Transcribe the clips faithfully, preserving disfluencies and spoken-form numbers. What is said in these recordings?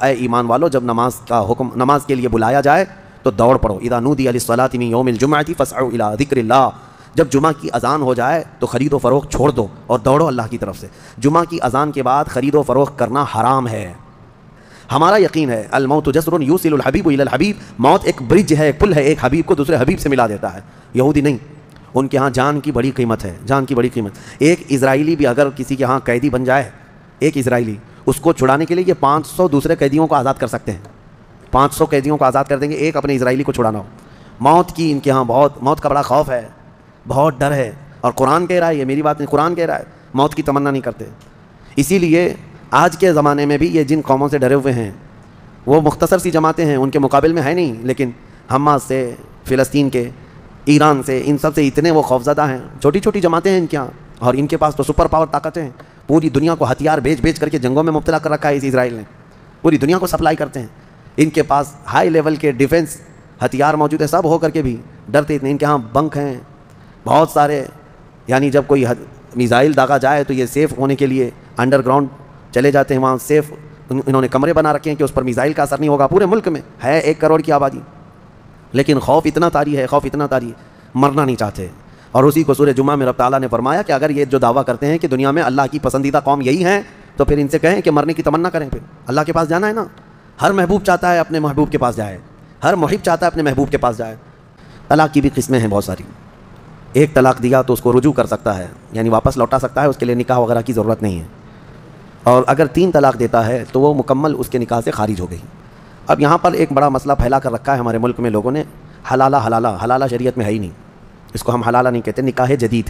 اے ایمان والو جب نماز کا حکم نماز کے لیے بلایا جائے تو دوڑ پڑو. اذا نودی للصلاۃ من یوم الجمعۃ فاسعوا الی ذکر اللہ. جب جمعہ کی اذان ہو جائے تو خرید و فروخت چھوڑ دو اور دوڑو اللہ کی طرف سے. جمعہ کی اذان کے بعد خرید و فروخت کرنا حرام ہے. ہمارا یقین ہے الموت جسر یوصل الحبیب الی الحبیب. موت ایک برج ہے, ایک پل ہے, ایک حبیب کو دوسرے حبیب سے ملا دیتا ہے. یہودی نہیں, ان کے ہاں جان کی بڑی قیمت ہے, جان کی بڑی قیمت. ایک اسرائیلی بھی اگر کسی کے ہاں قیدی بن جائے, ایک اسرائیلی, اس کو چھڑانے کے لیے یہ پانچ سو دوسرے قیدیوں کو آزاد کر سکتے ہیں. پانچ سو قیدیوں کو آزاد کر دیں گے ایک اپنے اسرائیلی کو چھڑانا ہو. موت کی ان کے ہاں بہت, موت کا بڑا خوف ہے, بہت ڈر ہے. اور قرآن کہہ رہا ہے, یہ میری بات نہیں, قرآن کہہ رہا ہے موت کی تمنا نہیں کرتے. اسی لیے آج کے زمانے میں بھی یہ جن قوموں سے ڈرے ہوئے ہیں وہ مختصر سی جماعتیں ہیں, ان کے مقابل میں ہے نہیں, لیکن حماس سے, فلسطین کے, ایران سے, ان سب سے اتنے وہ خوفزدہ ہیں. چھوٹی چھوٹی جماعتیں ہیں ان کے ہاں, اور ان کے پاس تو سپر پاور طاقتیں ہیں. پوری دنیا کو ہتھیار بیچ بیچ کر کے جنگوں میں مبتلا کر رکھا ہے اس اسرائیل نے, پوری دنیا کو سپلائی کرتے ہیں. ان کے پاس ہائی لیول کے ڈیفنس ہتھیار موجود ہے, سب ہو کر کے بھی ڈرتے اتنے. ان کے ہاں بنک ہیں بہت سارے, یعنی جب کوئی میزائل داغا جائے تو یہ سیف ہونے کے لیے انڈر گراؤنڈ چلے جاتے ہیں. وہاں سیف انہوں نے کمرے بنا رکھے ہیں کہ اس پر میزائل کا اثر نہیں ہوگا. پورے ملک میں ہے ایک کروڑ کی آبادی, لیکن خوف اتنا طاری ہے, خوف اتنا طاری, مرنا نہیں چاہتے. اور اسی کو سورہ جمعہ میں رب تعالیٰ نے فرمایا کہ اگر یہ جو دعویٰ کرتے ہیں کہ دنیا میں اللہ کی پسندیدہ قوم یہی ہیں, تو پھر ان سے کہیں کہ مرنے کی تمنا کریں. پھر اللہ کے پاس جانا ہے نا. ہر محبوب چاہتا ہے اپنے محبوب کے پاس جائے, ہر محب چاہتا ہے اپنے محبوب کے پاس جائے. طلاق کی بھی قسمیں ہیں بہت ساری. ایک طلاق دیا تو اس کو رجوع کر سکتا ہے, یعنی واپس لوٹا سکتا ہے, اس کے لیے نکاح وغیرہ کی ضرورت نہیں ہے. اور اگر تین طلاق دیتا ہے تو وہ مکمل اس کے نکاح سے خارج ہو گئی. اب یہاں پر ایک بڑا مسئلہ پھیلا کر رکھا ہے ہمارے ملک میں لوگوں نے, حلالہ حلالہ حلالہ شریعت میں ہے ہی نہیں, اس کو ہم حلالہ نہیں کہتے, نکاح جدید.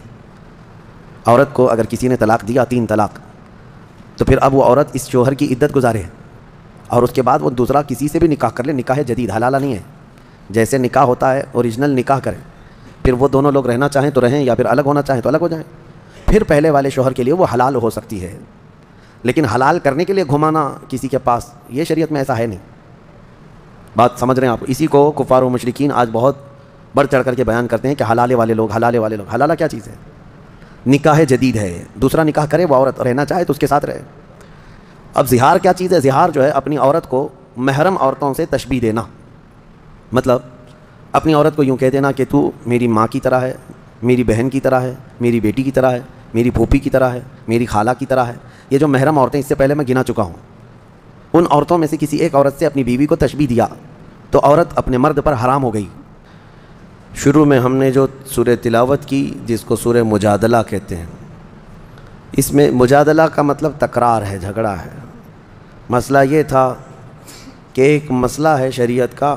عورت کو اگر کسی نے طلاق دیا, تین طلاق, تو پھر اب وہ عورت اس شوہر کی عدت گزارے اور اس کے بعد وہ دوسرا کسی سے بھی نکاح کر لے. نکاح جدید, حلالہ نہیں ہے. جیسے نکاح ہوتا ہے اوریجنل نکاح کریں, پھر وہ دونوں لوگ رہنا چاہیں تو رہیں, یا پھر الگ ہونا چاہیں تو الگ ہو جائیں. پھر پہلے والے شوہر کے لیے وہ حلال ہو سکتی ہے. لیکن حلال کرنے کے لیے گھمانا کسی کے پاس, یہ شریعت میں ایسا ہے نہیں. بات سمجھ رہے ہیں آپ؟ اسی کو کفار و مشرکین آج بہت بڑھ چڑھ کر کے بیان کرتے ہیں کہ حلالے والے لوگ, حلالے والے لوگ. حلالہ کیا چیز ہے؟ نکاح جدید ہے. دوسرا نکاح کرے وہ عورت, رہنا چاہے تو اس کے ساتھ رہے. اب زہار کیا چیز ہے؟ زہار جو ہے اپنی عورت کو محرم عورتوں سے تشبیہ دینا. مطلب اپنی عورت کو یوں کہہ دینا کہ تو میری ماں کی طرح ہے, میری بہن کی طرح ہے, میری بیٹی کی طرح ہے, میری پھوپھی کی طرح ہے, میری خالہ کی طرح ہے. یہ جو محرم عورتیں اس سے پہلے میں گنا چکا ہوں, ان عورتوں میں سے کسی ایک عورت سے اپنی بیوی کو تشبیہ دیا تو عورت اپنے مرد پر حرام ہو گئی. شروع میں ہم نے جو سورہ تلاوت کی جس کو سورہ مجادلہ کہتے ہیں, اس میں مجادلہ کا مطلب تکرار ہے, جھگڑا ہے. مسئلہ یہ تھا کہ ایک مسئلہ ہے شریعت کا,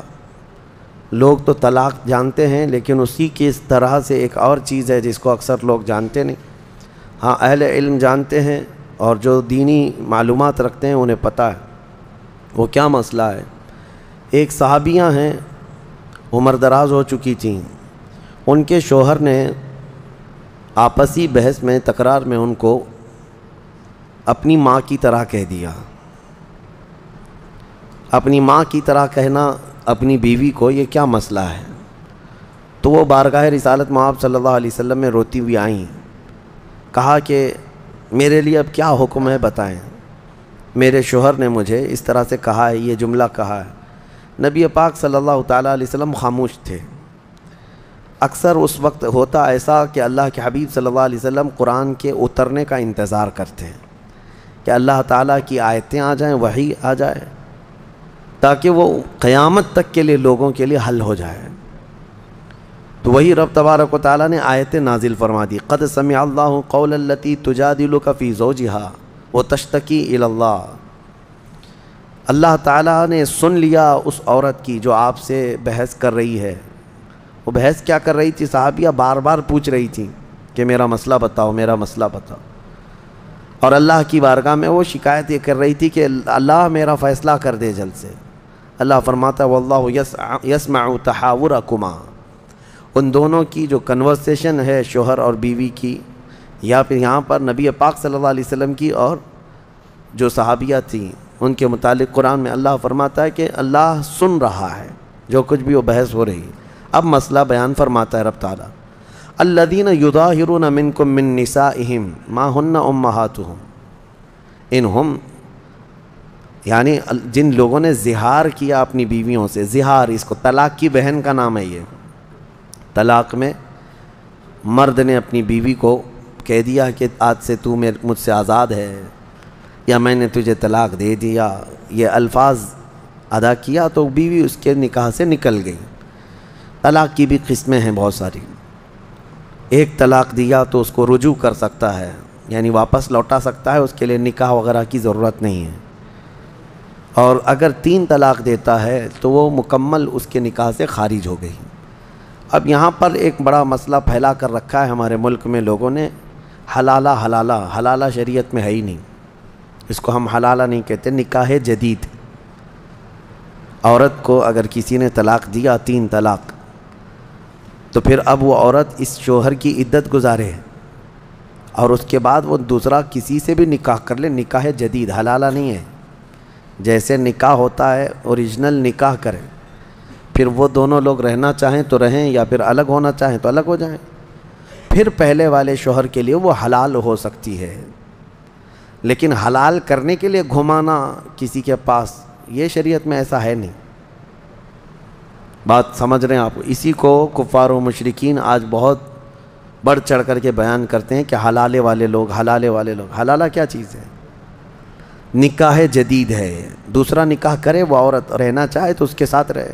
لوگ تو طلاق جانتے ہیں لیکن اسی کی اس طرح سے ایک اور چیز ہے جس کو اکثر لوگ جانتے نہیں. ہاں اہل علم جانتے ہیں اور جو دینی معلومات رکھتے ہیں انہیں پتہ ہے. وہ کیا مسئلہ ہے؟ ایک صحابیاں ہیں, عمر دراز ہو چکی تھیں, ان کے شوہر نے آپسی بحث میں, تکرار میں ان کو اپنی ماں کی طرح کہہ دیا. اپنی ماں کی طرح کہنا اپنی بیوی کو, یہ کیا مسئلہ ہے؟ تو وہ بارگاہ رسالت مآب صلی اللہ علیہ وسلم میں روتی ہوئی آئیں, کہا کہ میرے لیے اب کیا حکم ہے بتائیں, میرے شوہر نے مجھے اس طرح سے کہا ہے, یہ جملہ کہا ہے. نبی پاک صلی اللہ تعالیٰ علیہ وسلم خاموش تھے. اکثر اس وقت ہوتا ایسا کہ اللہ کے حبیب صلی اللہ علیہ وسلم قرآن کے اترنے کا انتظار کرتے ہیں کہ اللہ تعالیٰ کی آیتیں آ جائیں, وحی آ جائے, تاکہ وہ قیامت تک کے لیے لوگوں کے لیے حل ہو جائے. تو وہی رب تبارک و تعالیٰ نے آیتیں نازل فرما دی. قد سمع اللہ قول التی تجادلک فی زوجہا وتشتکی الی اللہ. اللہ تعالیٰ نے سن لیا اس عورت کی جو آپ سے بحث کر رہی ہے. وہ بحث کیا کر رہی تھی؟ صحابیہ بار بار پوچھ رہی تھی کہ میرا مسئلہ بتاؤ, میرا مسئلہ بتاؤ. اور اللہ کی بارگاہ میں وہ شکایت یہ کر رہی تھی کہ اللہ میرا فیصلہ کر دے جلد سے. اللہ فرماتا ہے واللہ یسمع تحاورکما. ان دونوں کی جو کنورسیشن ہے شوہر اور بیوی کی, یا پھر یہاں پر نبی پاک صلی اللہ علیہ وسلم کی اور جو صحابیہ تھیں ان کے متعلق قرآن میں اللہ فرماتا ہے کہ اللہ سن رہا ہے جو کچھ بھی وہ بحث ہو رہی. اب مسئلہ بیان فرماتا ہے رب تعالیٰ, الذین یظاہرون منکم من نسائہم ما ہن امہاتہم ان ہم یعنی جن لوگوں نے زہار کیا اپنی بیویوں سے، زہار اس کو طلاق کی بہن کا نام ہے، یہ طلاق میں مرد نے اپنی بیوی کو کہہ دیا کہ آج سے تو مجھ سے آزاد ہے، یا میں نے تجھے طلاق دے دیا، یہ الفاظ ادا کیا تو بیوی اس کے نکاح سے نکل گئی۔ طلاق کی بھی قسمیں ہیں بہت ساری۔ ایک طلاق دیا تو اس کو رجوع کر سکتا ہے، یعنی واپس لوٹا سکتا ہے، اس کے لیے نکاح وغیرہ کی ضرورت نہیں ہے۔ اور اگر تین طلاق دیتا ہے تو وہ مکمل اس کے نکاح سے خارج ہو گئی۔ اب یہاں پر ایک بڑا مسئلہ پھیلا کر رکھا ہے ہمارے ملک میں لوگوں نے، حلالہ حلالہ حلالہ شریعت میں ہے ہی نہیں، اس کو ہم حلالہ نہیں کہتے، نکاح جدید۔ عورت کو اگر کسی نے طلاق دیا، تین طلاق، تو پھر اب وہ عورت اس شوہر کی عدت گزارے اور اس کے بعد وہ دوسرا کسی سے بھی نکاح کر لے، نکاح جدید، حلالہ نہیں ہے۔ جیسے نکاح ہوتا ہے اوریجنل نکاح کریں، پھر وہ دونوں لوگ رہنا چاہیں تو رہیں، یا پھر الگ ہونا چاہیں تو الگ ہو جائیں، پھر پہلے والے شوہر کے لیے وہ حلال ہو سکتی ہے۔ لیکن حلال کرنے کے لیے گھمانا کسی کے پاس، یہ شریعت میں ایسا ہے نہیں۔ بات سمجھ رہے ہیں آپ؟ اسی کو کفار و مشرکین آج بہت بڑھ چڑھ کر کے بیان کرتے ہیں کہ حلالے والے لوگ، حلالے والے لوگ۔ حلالہ کیا چیز ہے؟ نکاح جدید ہے، دوسرا نکاح کرے وہ عورت، رہنا چاہے تو اس کے ساتھ رہے۔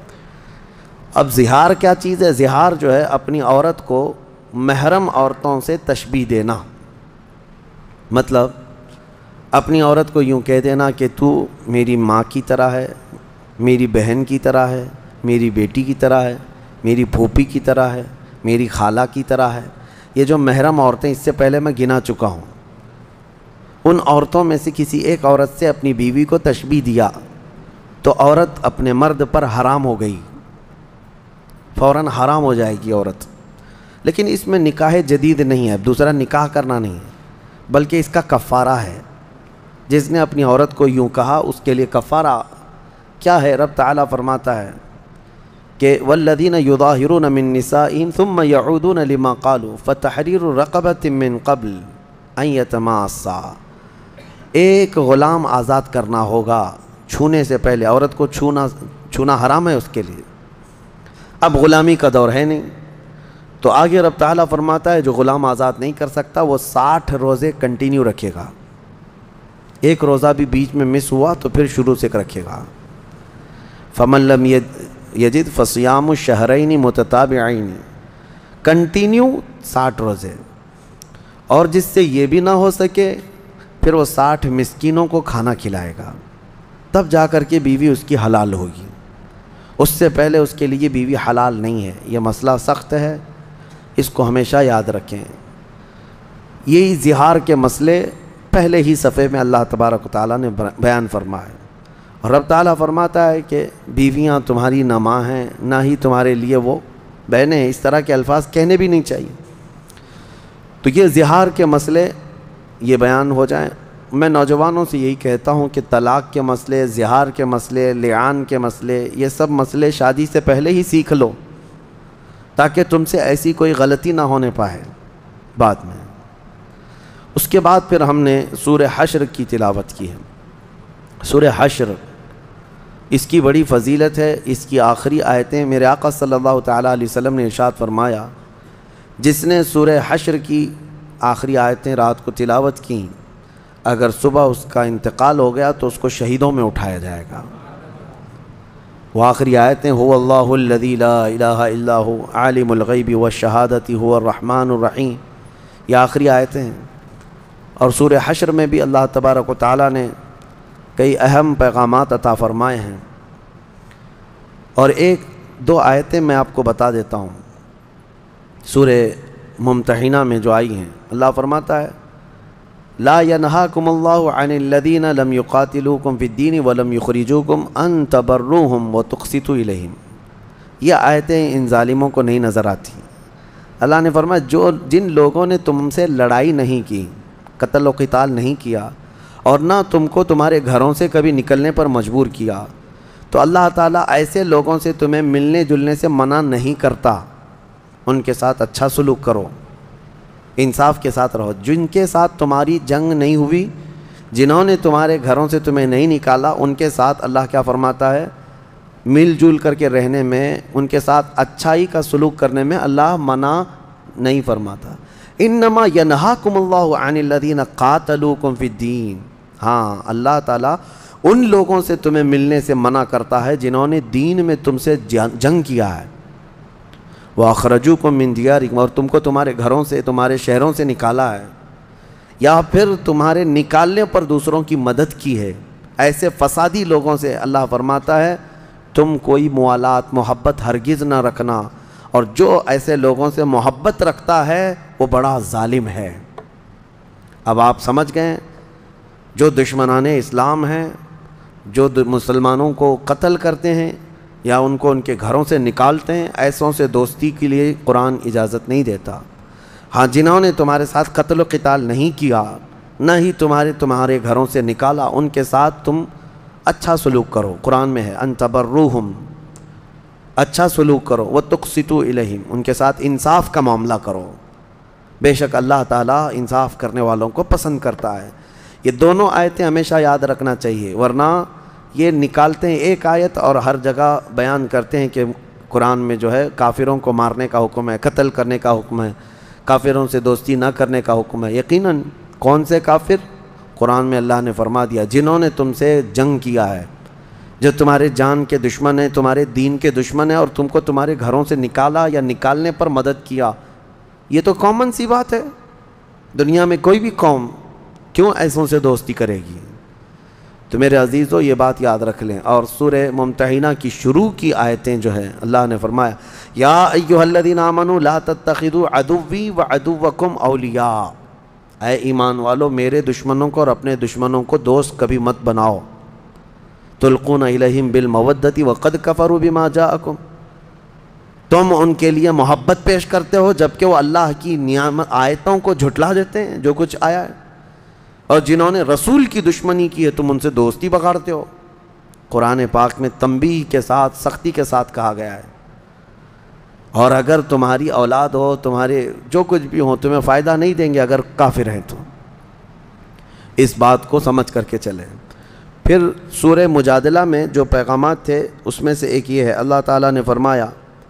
اب زہار کیا چیز ہے؟ زہار جو ہے اپنی عورت کو محرم عورتوں سے تشبیہ دینا، مطلب اپنی عورت کو یوں کہہ دینا کہ تو میری ماں کی طرح ہے، میری بہن کی طرح ہے، میری بیٹی کی طرح ہے، میری پھوپھی کی طرح ہے، میری خالہ کی طرح ہے۔ یہ جو محرم عورتیں اس سے پہلے میں گنا چکا ہوں، ان عورتوں میں سے کسی ایک عورت سے اپنی بیوی کو تشبیہ دیا تو عورت اپنے مرد پر حرام ہو گئی، فوراً حرام ہو جائے گی عورت۔ لیکن اس میں نکاح جدید نہیں ہے، دوسرا نکاح کرنا نہیں ہے، بلکہ اس کا کفارہ ہے۔ جس نے اپنی عورت کو یوں کہا اس کے لیے کفارہ کیا ہے؟ رب تعالیٰ فرماتا ہے کہ والذین یظاہرون من نسائہم ثم یعودون لما قالوا فتحریر رقبۃ من قبل ان یتماسا۔ ایک غلام آزاد کرنا ہوگا چھونے سے پہلے، عورت کو چھونا چھونا حرام ہے اس کے لیے۔ اب غلامی کا دور ہے نہیں، تو آگے رب تعالیٰ فرماتا ہے جو غلام آزاد نہیں کر سکتا وہ ساٹھ روزے کنٹینیو رکھے گا، ایک روزہ بھی بیچ میں مس ہوا تو پھر شروع سے رکھے گا۔ فمن لم یجد فصیام الشہرین متتابعین، کنٹینیو ساٹھ روزے۔ اور جس سے یہ بھی نہ ہو سکے پھر وہ ساٹھ مسکینوں کو کھانا کھلائے گا، تب جا کر کے بیوی اس کی حلال ہوگی، اس سے پہلے اس کے لیے بیوی حلال نہیں ہے۔ یہ مسئلہ سخت ہے، اس کو ہمیشہ یاد رکھیں۔ یہی زہار کے مسئلے پہلے ہی صفحے میں اللہ تبارک و تعالیٰ نے بیان فرمایا، اور رب تعالیٰ فرماتا ہے کہ بیویاں تمہاری نہ ماں ہیں نہ ہی تمہارے لیے وہ بہنیں ہیں۔ اس طرح کے الفاظ کہنے بھی نہیں چاہیے۔ تو یہ زہار کے مسئلے یہ بیان ہو جائیں۔ میں نوجوانوں سے یہی کہتا ہوں کہ طلاق کے مسئلے، زہار کے مسئلے، لعان کے مسئلے، یہ سب مسئلے شادی سے پہلے ہی سیکھ لو، تاکہ تم سے ایسی کوئی غلطی نہ ہونے پائے بعد میں۔ اس کے بعد پھر ہم نے سورہ حشر کی تلاوت کی ہے۔ سورہ حشر، اس کی بڑی فضیلت ہے۔ اس کی آخری آیتیں میرے آقا صلی اللہ تعالیٰ علیہ وسلم نے ارشاد فرمایا، جس نے سورہ حشر کی آخری آیتیں رات کو تلاوت کیں، اگر صبح اس کا انتقال ہو گیا تو اس کو شہیدوں میں اٹھایا جائے گا۔ وہ آخری آیتیں هو اللہ الذی لا الہ الا هو عالم الغیب والشہادۃ هو الرحمن الرحیم، یہ آخری آیتیں ہیں۔ اور سورہ حشر میں بھی اللہ تبارک و تعالیٰ نے کئی اہم پیغامات عطا فرمائے ہیں، اور ایک دو آیتیں میں آپ کو بتا دیتا ہوں۔ سورہ ممتحنہ میں جو آئی ہیں، اللہ فرماتا ہے لا ینہاکم اللہ عن الذین لم یقاتلوکم فی الدین ولم یخرجوکم ان تبروہم وتقسطوا الیہم۔ یہ آیتیں ان ظالموں کو نہیں نظر آتی۔ اللہ نے فرمایا جو جن لوگوں نے تم سے لڑائی نہیں کی، قتل و قتال نہیں کیا، اور نہ تم کو تمہارے گھروں سے کبھی نکلنے پر مجبور کیا، تو اللہ تعالیٰ ایسے لوگوں سے تمہیں ملنے جلنے سے منع نہیں کرتا۔ ان کے ساتھ اچھا سلوک کرو، انصاف کے ساتھ رہو۔ جن کے ساتھ تمہاری جنگ نہیں ہوئی، جنہوں نے تمہارے گھروں سے تمہیں نہیں نکالا ان کے ساتھ اللہ کیا فرماتا ہے؟ مل جل کر کے رہنے میں، ان کے ساتھ اچھائی کا سلوک کرنے میں اللہ منع نہیں فرماتا۔ انما ینہاکم اللہ عن الذین قاتلوکم فی الدین، ہاں اللہ تعالیٰ ان لوگوں سے تمہیں ملنے سے منع کرتا ہے جنہوں نے دین میں تم سے جنگ کیا ہے، وَأَخْرَجُوكُم مِّن دِيَارِكُمْ، اور تم کو تمہارے گھروں سے، تمہارے شہروں سے نکالا ہے، یا پھر تمہارے نکالنے پر دوسروں کی مدد کی ہے۔ ایسے فسادی لوگوں سے اللہ فرماتا ہے تم کوئی موالات، محبت ہرگز نہ رکھنا، اور جو ایسے لوگوں سے محبت رکھتا ہے وہ بڑا ظالم ہے۔ اب آپ سمجھ گئے، جو دشمنان اسلام ہیں، جو مسلمانوں کو قتل کرتے ہیں یا ان کو ان کے گھروں سے نکالتے ہیں، ایسوں سے دوستی کے لیے قرآن اجازت نہیں دیتا۔ ہاں جنہوں نے تمہارے ساتھ قتل و قتال نہیں کیا، نہ ہی تمہارے تمہارے گھروں سے نکالا، ان کے ساتھ تم اچھا سلوک کرو۔ قرآن میں ہے ان تبروہم، اچھا سلوک کرو، وتقسطوا الیہم، ان کے ساتھ انصاف کا معاملہ کرو، بے شک اللہ تعالیٰ انصاف کرنے والوں کو پسند کرتا ہے۔ یہ دونوں آیتیں ہمیشہ یاد رکھنا چاہیے، ورنہ یہ نکالتے ہیں ایک آیت اور ہر جگہ بیان کرتے ہیں کہ قرآن میں جو ہے کافروں کو مارنے کا حکم ہے، قتل کرنے کا حکم ہے، کافروں سے دوستی نہ کرنے کا حکم ہے۔ یقیناً کون سے کافر؟ قرآن میں اللہ نے فرما دیا جنہوں نے تم سے جنگ کیا ہے، جو تمہارے جان کے دشمن ہیں، تمہارے دین کے دشمن ہیں، اور تم کو تمہارے گھروں سے نکالا یا نکالنے پر مدد کیا۔ یہ تو کامن سی بات ہے، دنیا میں کوئی بھی قوم کیوں ایسوں سے دوستی کرے گی؟ تو میرے عزیزو یہ بات یاد رکھ لیں۔ اور سورہ ممتحنہ کی شروع کی آیتیں جو ہیں اللہ نے فرمایا یا ایھا الذین آمنوا لا تتخذوا عدوی وعدوکم اولیاء، اے ایمان والو میرے دشمنوں کو اور اپنے دشمنوں کو دوست کبھی مت بناؤ۔ تلقون الیہم بالمودۃ وقد کفروا بما جاءکم، تم ان کے لیے محبت پیش کرتے ہو جبکہ وہ اللہ کی نعمت آیتوں کو جھٹلا دیتے ہیں جو کچھ آیا ہے، اور جنہوں نے رسول کی دشمنی کی ہے تم ان سے دوستی بگاڑتے ہو۔ قرآن پاک میں تنبیہ کے ساتھ، سختی کے ساتھ کہا گیا ہے۔ اور اگر تمہاری اولاد ہو، تمہارے جو کچھ بھی ہو، تمہیں فائدہ نہیں دیں گے اگر کافر ہیں تو، اس بات کو سمجھ کر کے چلیں۔ پھر سورہ مجادلہ میں جو پیغامات تھے اس میں سے ایک یہ ہے، اللہ تعالیٰ نے فرمایا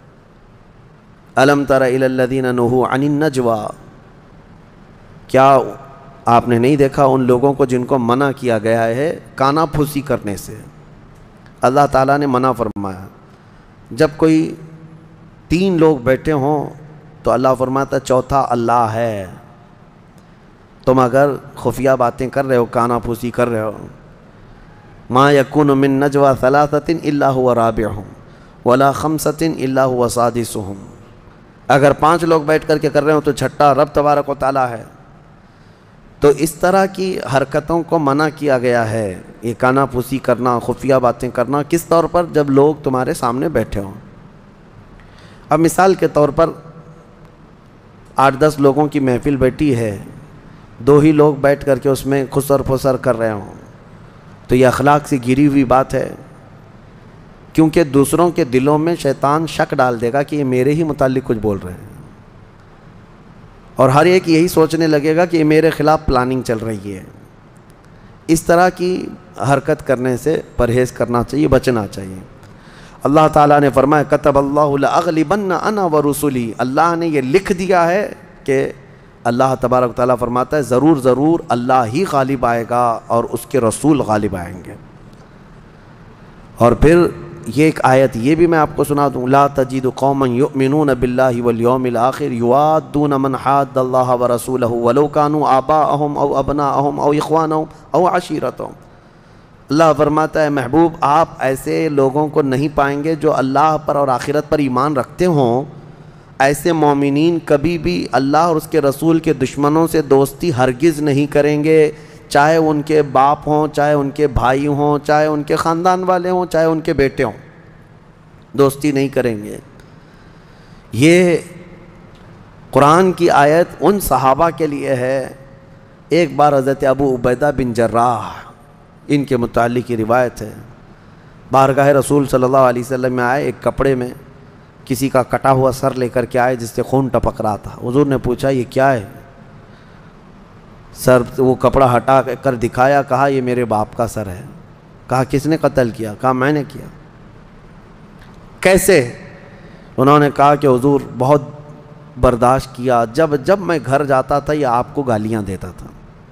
الم تر الی الذین نہوا عن النجوی، کیا آپ نے نہیں دیکھا ان لوگوں کو جن کو منع کیا گیا ہے کانا پھوسی کرنے سے؟ اللہ تعالیٰ نے منع فرمایا۔ جب کوئی تین لوگ بیٹھے ہوں تو اللہ فرماتا چوتھا اللہ ہے۔ تم اگر خفیہ باتیں کر رہے ہو، کانا پھوسی کر رہے ہو، ما یکون من نجوى ثلاثۃ الا هو رابعهم ولا خمسۃ الا هو سادسهم، اگر پانچ لوگ بیٹھ کر کے کر رہے ہو تو چھٹا رب تبارک و تعالیٰ ہے۔ تو اس طرح کی حرکتوں کو منع کیا گیا ہے، یہ کانا پھوسی کرنا، خفیہ باتیں کرنا، کس طور پر؟ جب لوگ تمہارے سامنے بیٹھے ہوں۔ اب مثال کے طور پر آٹھ دس لوگوں کی محفل بیٹھی ہے، دو ہی لوگ بیٹھ کر کے اس میں خسر پھسر کر رہے ہوں، تو یہ اخلاق سے گری ہوئی بات ہے، کیونکہ دوسروں کے دلوں میں شیطان شک ڈال دے گا کہ یہ میرے ہی متعلق کچھ بول رہے ہیں، اور ہر ایک یہی سوچنے لگے گا کہ یہ میرے خلاف پلاننگ چل رہی ہے۔ اس طرح کی حرکت کرنے سے پرہیز کرنا چاہیے، بچنا چاہیے۔ اللہ تعالیٰ نے فرمایا کتب اللہ لأغلبن انا ورسلی، اللہ نے یہ لکھ دیا ہے کہ اللہ تبارک تعالیٰ فرماتا ہے ضرور ضرور اللہ ہی غالب آئے گا اور اس کے رسول غالب آئیں گے۔ اور پھر یہ ایک آیت یہ بھی میں آپ کو سنا دوں، لا تجد قوما یؤمنون باللہ والیوم الآخر یوادون من حاد اللہ ورسولہ ولو کانوا آباءہم او ابناءہم او اخوانہم او عشیرتہم۔ اللہ فرماتا ہے محبوب آپ ایسے لوگوں کو نہیں پائیں گے جو اللہ پر اور آخرت پر ایمان رکھتے ہوں۔ ایسے مومنین کبھی بھی اللہ اور اس کے رسول کے دشمنوں سے دوستی ہرگز نہیں کریں گے، چاہے ان کے باپ ہوں، چاہے ان کے بھائی ہوں، چاہے ان کے خاندان والے ہوں، چاہے ان کے بیٹے ہوں، دوستی نہیں کریں گے۔ یہ قرآن کی آیت ان صحابہ کے لیے ہے۔ ایک بار حضرت ابو عبیدہ بن جراح، ان کے متعلق یہ روایت ہے، بارگاہ رسول صلی اللہ علیہ وسلم میں آئے، ایک کپڑے میں کسی کا کٹا ہوا سر لے کر کے آئے جس سے خون ٹپک رہا تھا۔ حضور نے پوچھا یہ کیا ہے؟ سر وہ کپڑا ہٹا کر دکھایا، کہا یہ میرے باپ کا سر ہے۔ کہا کس نے قتل کیا؟ کہا میں نے کیا۔ کیسے؟ انہوں نے کہا کہ حضور بہت برداشت کیا، جب جب میں گھر جاتا تھا یہ آپ کو گالیاں دیتا تھا،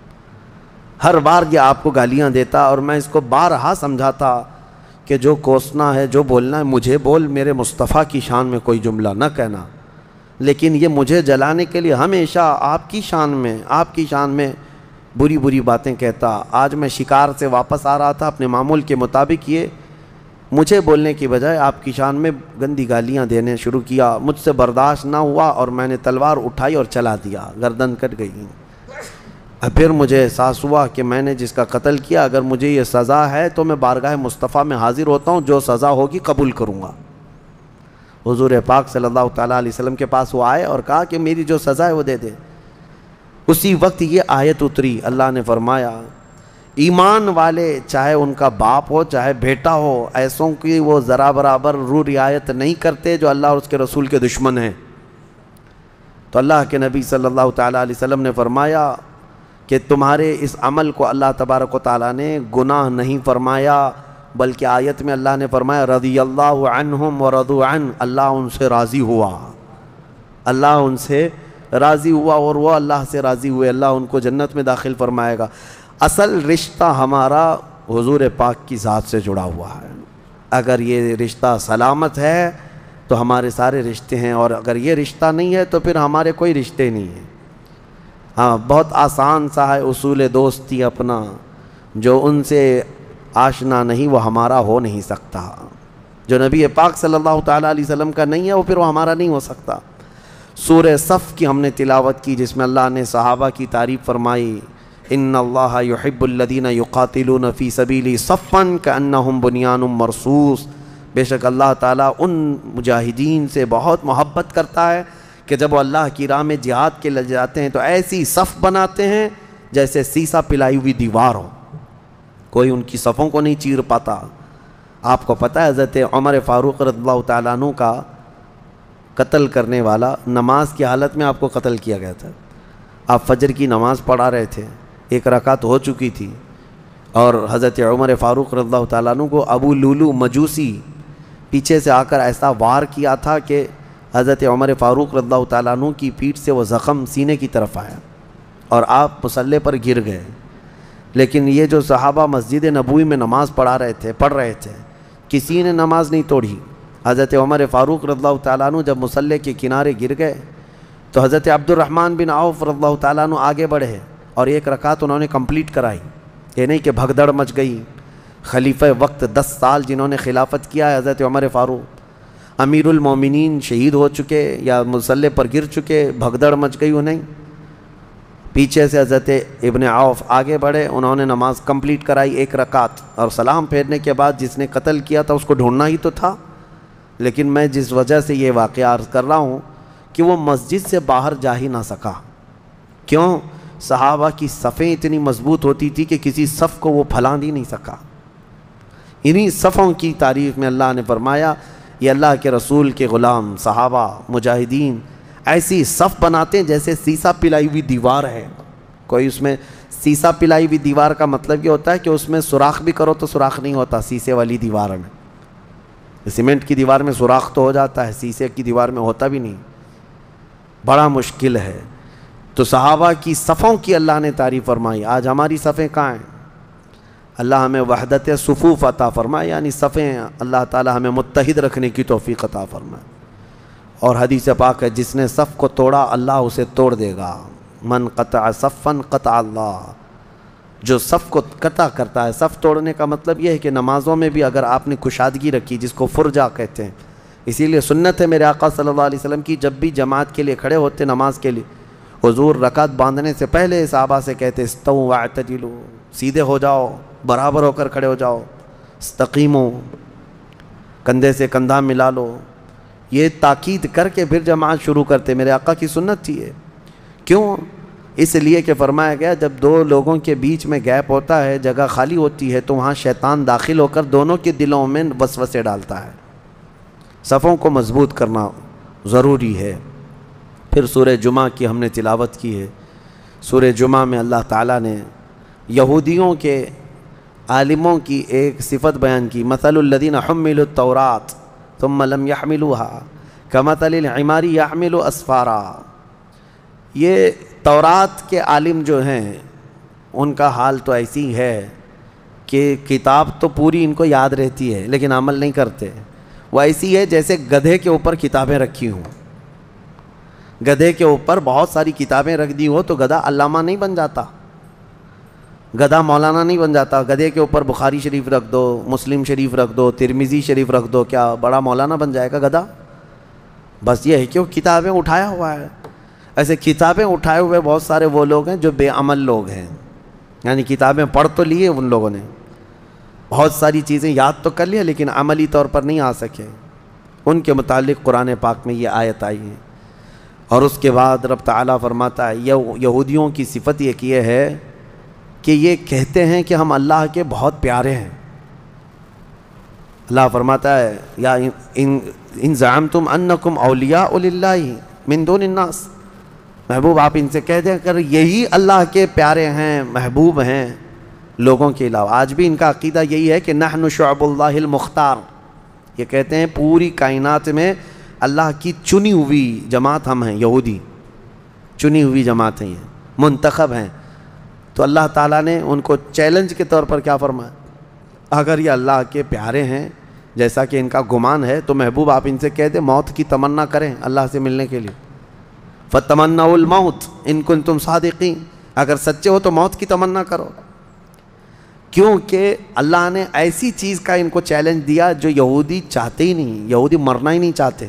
ہر بار یہ آپ کو گالیاں دیتا، اور میں اس کو بارہا سمجھاتا کہ جو کوسنا ہے، جو بولنا ہے مجھے بول، میرے مصطفیٰ کی شان میں کوئی جملہ نہ کہنا، لیکن یہ مجھے جلانے کے لیے ہمیشہ آپ کی شان میں آپ کی شان میں بری بری باتیں کہتا۔ آج میں شکار سے واپس آ رہا تھا، اپنے معمول کے مطابق یہ مجھے بولنے کی بجائے آپ کی شان میں گندی گالیاں دینے شروع کیا۔ مجھ سے برداشت نہ ہوا اور میں نے تلوار اٹھائی اور چلا دیا، گردن کٹ گئی۔ پھر مجھے احساس ہوا کہ میں نے جس کا قتل کیا، اگر مجھے یہ سزا ہے تو میں بارگاہ مصطفیٰ میں حاضر ہوتا ہوں، جو سزا ہوگی قبول کروں گا۔ حضور پاک صلی اللہ تعالیٰ علیہ وسلم کے پاس وہ آئے اور کہا کہ میری جو سزا ہے وہ دے دے۔ اسی وقت یہ آیت اتری، اللہ نے فرمایا ایمان والے چاہے ان کا باپ ہو چاہے بیٹا ہو، ایسوں کی وہ ذرا برابر رو رعایت نہیں کرتے جو اللہ اور اس کے رسول کے دشمن ہیں۔ تو اللہ کے نبی صلی اللہ تعالیٰ علیہ وسلم نے فرمایا کہ تمہارے اس عمل کو اللہ تبارک و تعالیٰ نے گناہ نہیں فرمایا، بلکہ آیت میں اللہ نے فرمایا رضی اللہ عنہم ورضوا عنہ، اللہ ان سے راضی ہوا، اللہ ان سے راضی ہوا اور وہ اللہ سے راضی ہوئے، اللہ ان کو جنت میں داخل فرمائے گا۔ اصل رشتہ ہمارا حضور پاک کی ذات سے جڑا ہوا ہے، اگر یہ رشتہ سلامت ہے تو ہمارے سارے رشتے ہیں، اور اگر یہ رشتہ نہیں ہے تو پھر ہمارے کوئی رشتے نہیں ہیں۔ ہاں بہت آسان سا ہے اصول دوستی اپنا، جو ان سے آشنا نہیں وہ ہمارا ہو نہیں سکتا، جو نبی پاک صلی اللہ تعالیٰ علیہ وسلم کا نہیں ہے وہ پھر وہ ہمارا نہیں ہو سکتا۔ سورہ صف کی ہم نے تلاوت کی جس میں اللہ نے صحابہ کی تعریف فرمائی، ان اللہ یحب الذین یقاتلون فی سبیلہ صفا کأنہم بنیان مرصوص، بے شک اللہ تعالیٰ ان مجاہدین سے بہت محبت کرتا ہے کہ جب وہ اللہ کی راہ میں جہاد کے لیے جاتے ہیں تو ایسی صف بناتے ہیں جیسے سیسا پلائی ہوئی دیوار ہو، کوئی ان کی صفوں کو نہیں چیر پاتا۔ آپ کو پتہ ہے حضرت عمر فاروق رضی اللہ تعالیٰ عنہ کا قتل کرنے والا نماز کی حالت میں آپ کو قتل کیا گیا تھا۔ آپ فجر کی نماز پڑھا رہے تھے، ایک رکعت ہو چکی تھی، اور حضرت عمر فاروق رضی اللہ تعالیٰ عنہ کو ابو لولو مجوسی پیچھے سے آ کر ایسا وار کیا تھا کہ حضرت عمر فاروق رضی اللہ تعالیٰ عنہ کی پیٹھ سے وہ زخم سینے کی طرف آیا اور آپ مصلی پر گر گئے۔ لیکن یہ جو صحابہ مسجد نبوی میں نماز پڑھا رہے تھے پڑھ رہے تھے کسی نے نماز نہیں توڑی۔ حضرت عمر فاروق رضی اللہ تعالیٰ عنہ جب مصلی کے کنارے گر گئے تو حضرت عبد الرحمن بن عوف رضی اللہ تعالیٰ عنہ آگے بڑھے اور ایک رکعت انہوں نے کمپلیٹ کرائی، یہ نہیں کہ بھگدڑ مچ گئی۔ خلیفہ وقت دس سال جنہوں نے خلافت کیا ہے حضرت عمر فاروق، امیر المومنین شہید ہو چکے یا مصلی پر گر چکے، بھگدڑ مچ گئی انہیں۔ پیچھے سے حضرت ابن عوف آگے بڑھے، انہوں نے نماز کمپلیٹ کرائی ایک رکعت، اور سلام پھیرنے کے بعد جس نے قتل کیا تھا اس کو ڈھونڈنا ہی تو تھا۔ لیکن میں جس وجہ سے یہ واقعہ عرض کر رہا ہوں کہ وہ مسجد سے باہر جا ہی نہ سکا، کیوں؟ صحابہ کی صفیں اتنی مضبوط ہوتی تھی کہ کسی صف کو وہ پھلان ہی نہیں سکا۔ انہی صفوں کی تعریف میں اللہ نے فرمایا یہ اللہ کے رسول کے غلام صحابہ مجاہدین ایسی صف بناتے ہیں جیسے سیسا پلائی ہوئی دیوار ہے۔ کوئی اس میں سیسا پلائی ہوئی دیوار کا مطلب یہ ہوتا ہے کہ اس میں سوراخ بھی کرو تو سوراخ نہیں ہوتا، سیسے والی دیوار میں سیمنٹ کی دیوار میں سوراخ تو ہو جاتا ہے، سیسے کی دیوار میں ہوتا بھی نہیں، بڑا مشکل ہے۔ تو صحابہ کی صفوں کی اللہ نے تعریف فرمائی۔ آج ہماری صفیں کہاں ہیں؟ اللہ ہمیں وحدت صفوف عطا فرمائے، یعنی صفیں اللہ تعالی ہمیں متحد رکھنے کی توفیق عطا فرمائے۔ اور حدیث پاک ہے جس نے صف کو توڑا اللہ اسے توڑ دے گا، من قطع صفا قطع اللہ، جو صف کو قطع کرتا ہے۔ صف توڑنے کا مطلب یہ ہے کہ نمازوں میں بھی اگر آپ نے کشادگی رکھی جس کو فرجہ کہتے ہیں، اسی لیے سنت ہے میرے آقا صلی اللہ علیہ وسلم کی، جب بھی جماعت کے لیے کھڑے ہوتے نماز کے لیے حضور رکعت باندھنے سے پہلے صحابہ سے کہتے استووا واعتدلوا، سیدھے ہو جاؤ، برابر ہو کر کھڑے ہو جاؤ، استقیموا، کندھے سے کندھا ملا لو، یہ تاکید کر کے پھر جماعت شروع کرتے۔ میرے آقا کی سنت تھی یہ، کیوں؟ اس لیے کہ فرمایا گیا جب دو لوگوں کے بیچ میں گیپ ہوتا ہے، جگہ خالی ہوتی ہے، تو وہاں شیطان داخل ہو کر دونوں کے دلوں میں وسوسے ڈالتا ہے۔ صفوں کو مضبوط کرنا ضروری ہے۔ پھر سورہ جمعہ کی ہم نے تلاوت کی ہے، سورہ جمعہ میں اللہ تعالیٰ نے یہودیوں کے عالموں کی ایک صفت بیان کی، مثل الذین حملوا التوراۃ ثم لم يحملوها کمثل الحمار يحمل اسفارا۔ یہ تورات کے عالم جو ہیں ان کا حال تو ایسی ہے کہ کتاب تو پوری ان کو یاد رہتی ہے لیکن عمل نہیں کرتے۔ وہ ایسی ہے جیسے گدھے کے اوپر کتابیں رکھی ہوں۔ گدھے کے اوپر بہت ساری کتابیں رکھ دی ہو تو گدھا علامہ نہیں بن جاتا، گدھا مولانا نہیں بن جاتا۔ گدھے کے اوپر بخاری شریف رکھ دو، مسلم شریف رکھ دو، ترمذی شریف رکھ دو، کیا بڑا مولانا بن جائے گا گدھا؟ بس یہ ہے کہ وہ کتابیں اٹھایا ہوا ہے۔ ایسے کتابیں اٹھائے ہوئے بہت سارے وہ لوگ ہیں جو بے عمل لوگ ہیں، یعنی کتابیں پڑھ تو لیے ان لوگوں نے، بہت ساری چیزیں یاد تو کر لیا لیکن عملی طور پر نہیں آ سکے۔ ان کے متعلق قرآن پاک میں یہ آیت آئی ہے۔ اور اس کے بعد رب تعالیٰ فرماتا ہے یہودیوں کی صفت یہ کی ہے کہ یہ کہتے ہیں کہ ہم اللہ کے بہت پیارے ہیں۔ اللہ فرماتا ہے یا ان ان زعمتم انکم اولیاء للہ من دون الناس، محبوب آپ ان سے کہہ دیں کر یہی اللہ کے پیارے ہیں، محبوب ہیں لوگوں کے علاوہ۔ آج بھی ان کا عقیدہ یہی ہے کہ نحن شعب اللہ المختار، یہ کہتے ہیں پوری کائنات میں اللہ کی چنی ہوئی جماعت ہم ہیں، یہودی چنی ہوئی جماعت ہیں، یہ منتخب ہیں۔ تو اللہ تعالیٰ نے ان کو چیلنج کے طور پر کیا فرمایا، اگر یہ اللہ کے پیارے ہیں جیسا کہ ان کا گمان ہے تو محبوب آپ ان سے کہہ دیں موت کی تمنا کریں اللہ سے ملنے کے لیے، فَتَمَنَّوُا الْمَوْتِ إِن كُنتُمْ صَادِقِينَ، اگر سچے ہو تو موت کی تمنا کرو۔ کیونکہ اللہ نے ایسی چیز کا ان کو چیلنج دیا جو یہودی چاہتے ہی نہیں، یہودی مرنا ہی نہیں چاہتے۔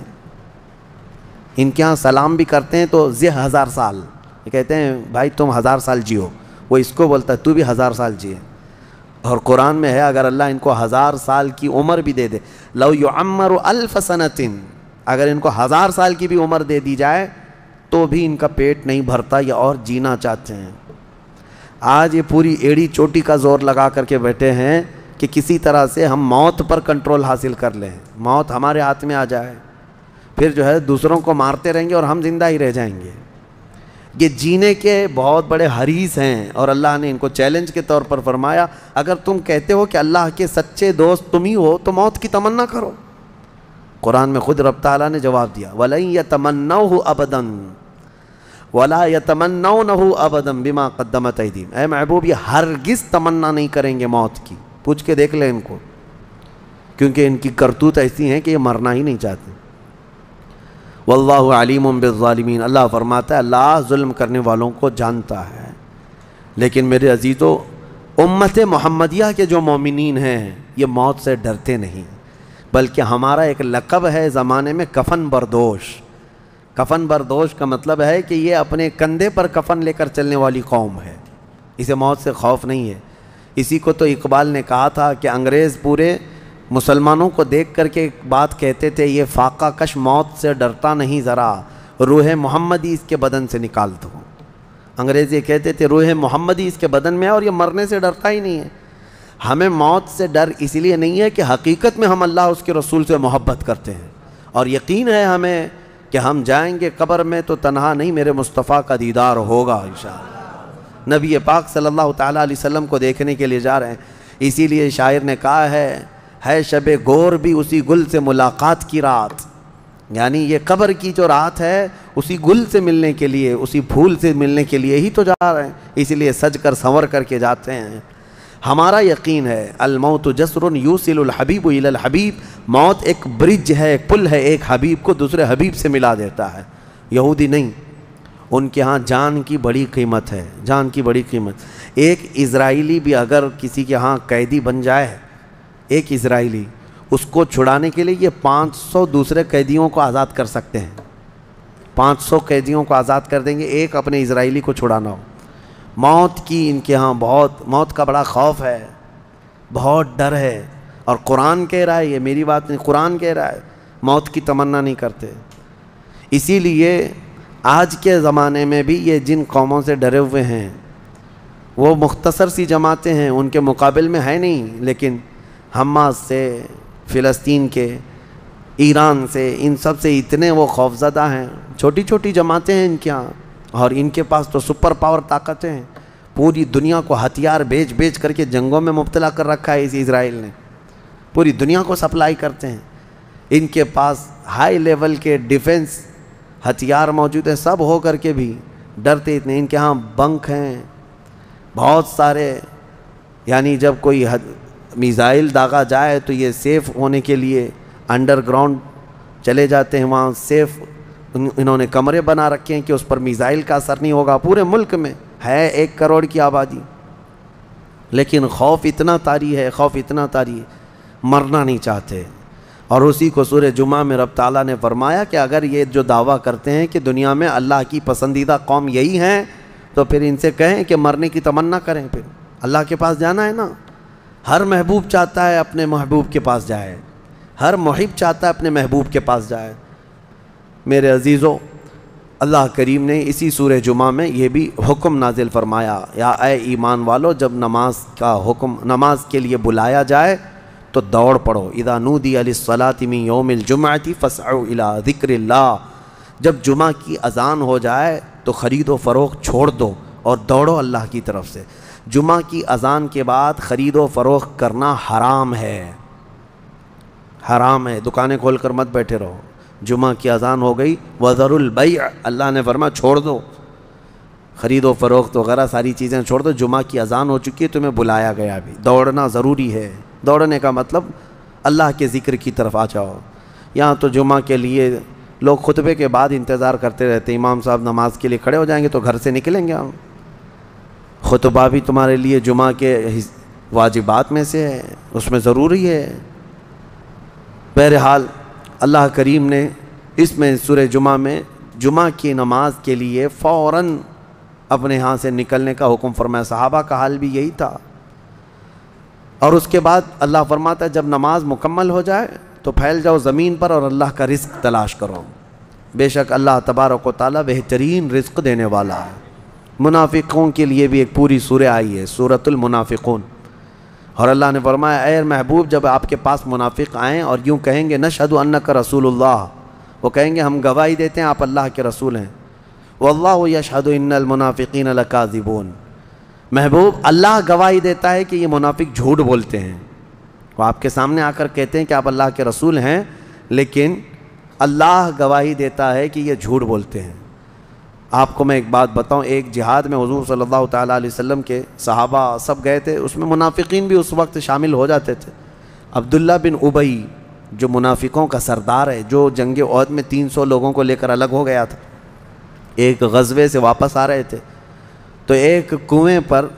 ان کے ہاں سلام بھی کرتے ہیں تو زی ہزار سال، یہ کہتے ہیں بھائی تم ہزار سال جیو، وہ اس کو بولتا ہے تو بھی ہزار سال جیے۔ اور قرآن میں ہے اگر اللہ ان کو ہزار سال کی عمر بھی دے دے، لو یعمر الف سنۃ، اگر ان کو ہزار سال کی بھی عمر دے دی جائے تو بھی ان کا پیٹ نہیں بھرتا، یا اور جینا چاہتے ہیں۔ آج یہ پوری ایڑی چوٹی کا زور لگا کر کے بیٹھے ہیں کہ کسی طرح سے ہم موت پر کنٹرول حاصل کر لیں، موت ہمارے ہاتھ میں آ جائے، پھر جو ہے دوسروں کو مارتے رہیں گے اور ہم زندہ ہی رہ جائیں گے۔ یہ جینے کے بہت بڑے حریص ہیں، اور اللہ نے ان کو چیلنج کے طور پر فرمایا اگر تم کہتے ہو کہ اللہ کے سچے دوست تم ہی ہو تو موت کی تمنا کرو۔ قرآن میں خود رب تعالیٰ نے جواب دیا وَلَن يَتَمَنَّوْهُ أَبَدًا وَلَا يَتَمَنَّوْنَهُ أَبَدًا بِمَا قَدَّمَتْ أَيْدِيهِمْ، اے محبوب یہ ہرگز تمنا نہیں کریں گے موت کی، پوچھ کے دیکھ لیں ان کو، کیونکہ ان کی کرتوت ایسی ہیں کہ یہ مرنا ہی نہیں چاہتے۔ واللہ علیم بالظالمین، اللہ فرماتا ہے اللہ ظلم کرنے والوں کو جانتا ہے۔ لیکن میرے عزیزو، امت محمدیہ کے جو مومنین ہیں یہ موت سے ڈرتے نہیں، بلکہ ہمارا ایک لقب ہے زمانے میں کفن بردوش۔ کفن بردوش کا مطلب ہے کہ یہ اپنے کندھے پر کفن لے کر چلنے والی قوم ہے، اسے موت سے خوف نہیں ہے۔ اسی کو تو اقبال نے کہا تھا کہ انگریز پورے مسلمانوں کو دیکھ کر کے ایک بات کہتے تھے یہ فاقہ کش موت سے ڈرتا نہیں، ذرا روح محمدی اس کے بدن سے نکال دو۔ انگریز یہ کہتے تھے روح محمدی اس کے بدن میں ہے اور یہ مرنے سے ڈرتا ہی نہیں ہے۔ ہمیں موت سے ڈر اس لیے نہیں ہے کہ حقیقت میں ہم اللہ اس کے رسول سے محبت کرتے ہیں، اور یقین ہے ہمیں کہ ہم جائیں گے قبر میں تو تنہا نہیں، میرے مصطفیٰ کا دیدار ہوگا انشاءاللہ، نبی پاک صلی اللہ تعالیٰ علیہ وسلم کو دیکھنے کے لیے جا رہے ہیں۔ اسی لیے شاعر نے کہا ہے ہے شب گور بھی اسی گل سے ملاقات کی رات، یعنی یہ قبر کی جو رات ہے اسی گل سے ملنے کے لیے، اسی پھول سے ملنے کے لیے ہی تو جا رہے ہیں، اسی لیے سج کر سنور کر کے جاتے ہیں۔ ہمارا یقین ہے الموت جسر یوصل الحبیب الی الحبیب، موت ایک برج ہے، ایک پل ہے، ایک حبیب کو دوسرے حبیب سے ملا دیتا ہے۔ یہودی نہیں، ان کے ہاں جان کی بڑی قیمت ہے، جان کی بڑی قیمت۔ ایک اسرائیلی بھی اگر کسی کے ہاں قیدی بن جائے، ایک اسرائیلی، اس کو چھڑانے کے لیے یہ پانچ سو دوسرے قیدیوں کو آزاد کر سکتے ہیں، پانچ سو قیدیوں کو آزاد کر دیں گے ایک اپنے اسرائیلی کو چھڑانا ہو۔ موت کی ان کے ہاں بہت، موت کا بڑا خوف ہے، بہت ڈر ہے، اور قرآن کہہ رہا ہے، یہ میری بات نہیں، قرآن کہہ رہا ہے موت کی تمنا نہیں کرتے۔ اسی لیے آج کے زمانے میں بھی یہ جن قوموں سے ڈرے ہوئے ہیں وہ مختصر سی جماعتیں ہیں، ان کے مقابل میں ہے نہیں، لیکن حماس سے، فلسطین کے، ایران سے، ان سب سے اتنے وہ خوفزدہ ہیں، چھوٹی چھوٹی جماعتیں ہیں ان کے ہاں، اور ان کے پاس تو سپر پاور طاقتیں ہیں، پوری دنیا کو ہتھیار بیچ بیچ کر کے جنگوں میں مبتلا کر رکھا ہے اس اسرائیل نے، پوری دنیا کو سپلائی کرتے ہیں، ان کے پاس ہائی لیول کے ڈیفنس ہتھیار موجود ہیں، سب ہو کر کے بھی ڈرتے اتنے۔ ان کے ہاں بنک ہیں بہت سارے، یعنی جب کوئی میزائل داغا جائے تو یہ سیف ہونے کے لیے انڈر گراؤنڈ چلے جاتے ہیں، وہاں سیف انہوں نے کمرے بنا رکھے ہیں کہ اس پر میزائل کا اثر نہیں ہوگا۔ پورے ملک میں ہے ایک کروڑ کی آبادی، لیکن خوف اتنا طاری ہے، خوف اتنا طاری ہے، مرنا نہیں چاہتے۔ اور اسی کو سورہ جمعہ میں رب تعالیٰ نے فرمایا کہ اگر یہ جو دعویٰ کرتے ہیں کہ دنیا میں اللہ کی پسندیدہ قوم یہی ہیں، تو پھر ان سے کہیں کہ مرنے کی تمنا کریں، پھر اللہ کے پاس جانا ہے نا۔ ہر محبوب چاہتا ہے اپنے محبوب کے پاس جائے، ہر محب چاہتا ہے اپنے محبوب کے پاس جائے۔ میرے عزیزو، اللہ کریم نے اسی سورہ جمعہ میں یہ بھی حکم نازل فرمایا، یا اے ایمان والو، جب نماز کا حکم نماز کے لیے بلایا جائے تو دوڑ پڑو۔ اذا نودی للصلاۃ من یوم الجمعۃ فاسعوا الی ذکر اللہ، جب جمعہ کی اذان ہو جائے تو خرید و فروخت چھوڑ دو اور دوڑو اللہ کی طرف سے۔ جمعہ کی اذان کے بعد خرید و فروخت کرنا حرام ہے، حرام ہے، دکانیں کھول کر مت بیٹھے رہو۔ جمعہ کی اذان ہو گئی، وذروا البیع، اللہ نے فرمایا چھوڑ دو، خرید و فروخت وغیرہ ساری چیزیں چھوڑ دو، جمعہ کی اذان ہو چکی ہے، تمہیں بلایا گیا بھی، دوڑنا ضروری ہے۔ دوڑنے کا مطلب اللہ کے ذکر کی طرف آ جاؤ۔ یہاں تو جمعہ کے لیے لوگ خطبے کے بعد انتظار کرتے رہتے، امام صاحب نماز کے لیے کھڑے ہو جائیں گے تو گھر سے نکلیں گے ہم۔ خطبہ بھی تمہارے لیے جمعہ کے واجبات میں سے ہے، اس میں ضروری ہے۔ بہرحال اللہ کریم نے اس میں سورہ جمعہ میں جمعہ کی نماز کے لیے فوراً اپنے ہاں سے نکلنے کا حکم فرمایا۔ صحابہ کا حال بھی یہی تھا۔ اور اس کے بعد اللہ فرماتا ہے جب نماز مکمل ہو جائے تو پھیل جاؤ زمین پر اور اللہ کا رزق تلاش کرو، بے شک اللہ تبارک و تعالیٰ بہترین رزق دینے والا ہے۔ منافقوں کے لیے بھی ایک پوری سورہ آئی ہے، سورۃ المنافقون، اور اللہ نے فرمایا اے محبوب، جب آپ کے پاس منافق آئیں اور یوں کہیں گے نشہد انک رسول اللہ، وہ کہیں گے ہم گواہی دیتے ہیں آپ اللہ کے رسول ہیں، واللہ یشہد ان المنافقین لکاذبون، محبوب اللہ گواہی دیتا ہے کہ یہ منافق جھوٹ بولتے ہیں۔ وہ آپ کے سامنے آ کر کہتے ہیں کہ آپ اللہ کے رسول ہیں، لیکن اللہ گواہی دیتا ہے کہ یہ جھوٹ بولتے ہیں۔ آپ کو میں ایک بات بتاؤں، ایک جہاد میں حضور صلی اللہ تعالیٰ علیہ وسلم کے صحابہ سب گئے تھے، اس میں منافقین بھی اس وقت شامل ہو جاتے تھے۔ عبداللہ بن ابی جو منافقوں کا سردار ہے، جو جنگ احد میں تین سو لوگوں کو لے کر الگ ہو گیا تھا، ایک غزوے سے واپس آ رہے تھے تو ایک کنویں پر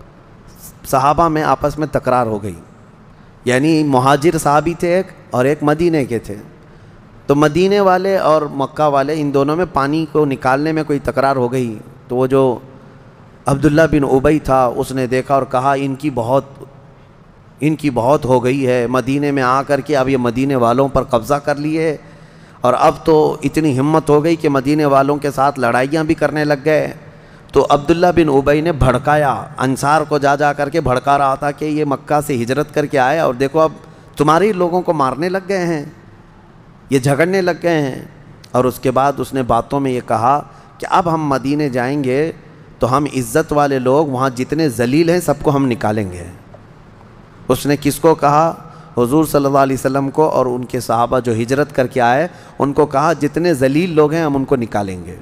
صحابہ میں آپس میں تکرار ہو گئی، یعنی مہاجر صحابی تھے ایک اور ایک مدینے کے تھے، تو مدینے والے اور مکہ والے ان دونوں میں پانی کو نکالنے میں کوئی تکرار ہو گئی، تو وہ جو عبداللہ بن ابی تھا اس نے دیکھا اور کہا ان کی بہت ان کی بہت ہو گئی ہے، مدینے میں آ کر کے اب یہ مدینے والوں پر قبضہ کر لیے، اور اب تو اتنی ہمت ہو گئی کہ مدینے والوں کے ساتھ لڑائیاں بھی کرنے لگ گئے۔ تو عبداللہ بن ابی نے بھڑکایا، انصار کو جا جا کر کے بھڑکا رہا تھا کہ یہ مکہ سے ہجرت کر کے آئے اور دیکھو اب تمہارے لوگوں کو مارنے لگ گئے ہیں، یہ جھگڑنے لگ گئے ہیں۔ اور اس کے بعد اس نے باتوں میں یہ کہا کہ اب ہم مدینے جائیں گے تو ہم عزت والے لوگ وہاں جتنے ذلیل ہیں سب کو ہم نکالیں گے۔ اس نے کس کو کہا؟ حضور صلی اللہ علیہ وسلم کو اور ان کے صحابہ جو ہجرت کر کے آئے ان کو کہا جتنے ذلیل لوگ ہیں ہم ان کو نکالیں گے۔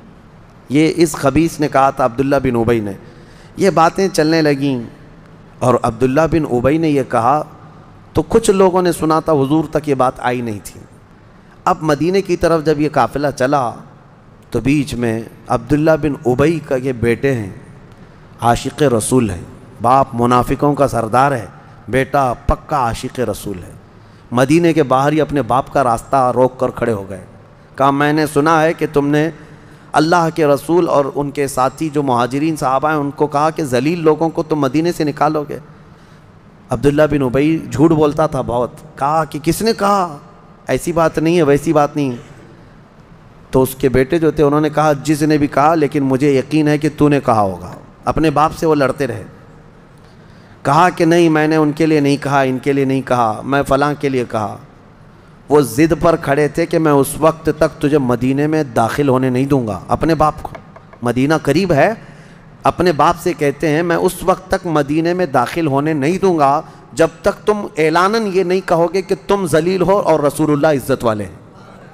یہ اس خبیث نے کہا تھا عبداللہ بن ابی نے۔ یہ باتیں چلنے لگیں اور عبداللہ بن ابی نے یہ کہا تو کچھ لوگوں نے سنا تھا، حضور تک یہ بات آئی نہیں تھی۔ اب مدینے کی طرف جب یہ قافلہ چلا تو بیچ میں عبداللہ بن ابی کا یہ بیٹے ہیں، عاشق رسول ہیں، باپ منافقوں کا سردار ہے، بیٹا پکا عاشق رسول ہے، مدینے کے باہر ہی اپنے باپ کا راستہ روک کر کھڑے ہو گئے۔ کہا میں نے سنا ہے کہ تم نے اللہ کے رسول اور ان کے ساتھی جو مہاجرین صحابہ ہیں ان کو کہا کہ ذلیل لوگوں کو تم مدینے سے نکالو گے۔ عبداللہ بن ابی جھوٹ بولتا تھا بہت، کہا کہ کس نے کہا، ایسی بات نہیں ہے، ویسی بات نہیں۔ تو اس کے بیٹے جو تھے انہوں نے کہا جس نے بھی کہا لیکن مجھے یقین ہے کہ تو نے کہا ہوگا۔ اپنے باپ سے وہ لڑتے رہے، کہا کہ نہیں میں نے ان کے لیے نہیں کہا، ان کے لیے نہیں کہا، میں فلاں کے لیے کہا۔ وہ ضد پر کھڑے تھے کہ میں اس وقت تک تجھے مدینے میں داخل ہونے نہیں دوں گا، اپنے باپ کو مدینہ قریب ہے، اپنے باپ سے کہتے ہیں میں اس وقت تک مدینے میں داخل ہونے نہیں دوں گا جب تک تم اعلاناً یہ نہیں کہو گے کہ تم ذلیل ہو اور رسول اللہ عزت والے ہیں،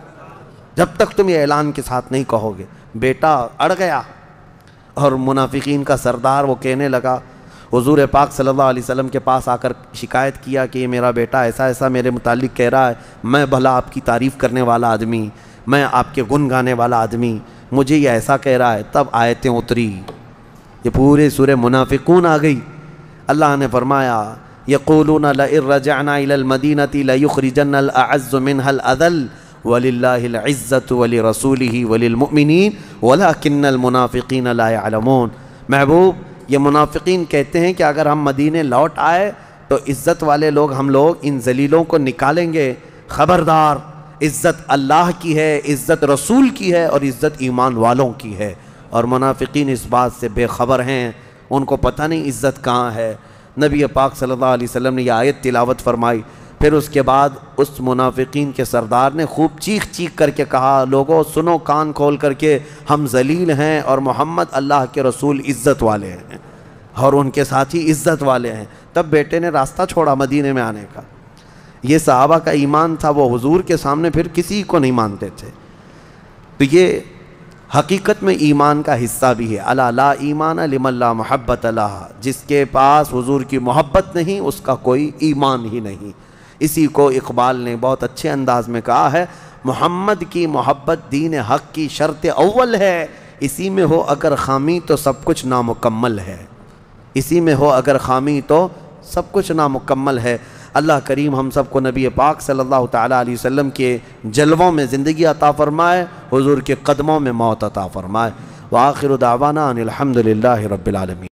جب تک تم یہ اعلان کے ساتھ نہیں کہو گے۔ بیٹا اڑ گیا، اور منافقین کا سردار وہ کہنے لگا، حضور پاک صلی اللہ علیہ وسلم کے پاس آ کر شکایت کیا کہ یہ میرا بیٹا ایسا ایسا میرے متعلق کہہ رہا ہے، میں بھلا آپ کی تعریف کرنے والا آدمی، میں آپ کے گن گانے والا آدمی، مجھے یہ ایسا کہہ رہا ہے۔ تب آیتیں اتری، یہ پورے سورہ منافقون آ گئی۔ اللہ نے فرمایا یقولون لئن رجعنا الى المدینة لیخرجن الاعز منها الاذل وللہ العزة ولرسولہ وللمؤمنین ولکن المنافقین لا يعلمون۔ محبوب، یہ منافقین کہتے ہیں کہ اگر ہم مدینے لوٹ آئے تو عزت والے لوگ ہم لوگ ان ذلیلوں کو نکالیں گے۔ خبردار، عزت اللہ کی ہے، عزت رسول کی ہے، اور عزت ایمان والوں کی ہے، اور منافقین اس بات سے بے خبر ہیں، ان کو پتہ نہیں عزت کہاں ہے۔ نبی پاک صلی اللہ علیہ وسلم نے یہ آیت تلاوت فرمائی، پھر اس کے بعد اس منافقین کے سردار نے خوب چیخ چیخ کر کے کہا، لوگوں سنو کان کھول کر کے، ہم ذلیل ہیں اور محمد اللہ کے رسول عزت والے ہیں، اور ان کے ساتھی عزت والے ہیں۔ تب بیٹے نے راستہ چھوڑا مدینے میں آنے کا۔ یہ صحابہ کا ایمان تھا، وہ حضور کے سامنے پھر کسی کو نہیں مانتے تھے۔ تو یہ حقیقت میں ایمان کا حصہ بھی ہے۔ الا لا ایمان لمن لا محبت لہ، جس کے پاس حضور کی محبت نہیں اس کا کوئی ایمان ہی نہیں۔ اسی کو اقبال نے بہت اچھے انداز میں کہا ہے، محمد کی محبت دین حق کی شرط اول ہے، اسی میں ہو اگر خامی تو سب کچھ نامکمل ہے، اسی میں ہو اگر خامی تو سب کچھ نامکمل ہے۔ اللہ کریم ہم سب کو نبی پاک صلی اللہ تعالیٰ علیہ وسلم کے جلووں میں زندگی عطا فرمائے، حضور کے قدموں میں موت عطا فرمائے۔ وآخر دعوانا ان الحمد للہ رب العالمین۔